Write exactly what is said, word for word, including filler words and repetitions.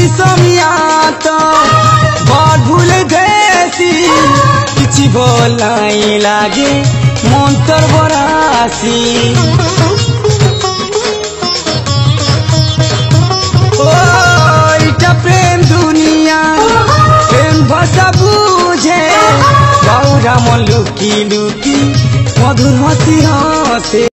समिया तो बड़ भूल गएसी किछि बोलाई लागे मंतर बरासी ओ इटा प्रेम दुनिया प्रेम भाषा बुझे गौरा मन लुकी लुकी मधुर हसी हसे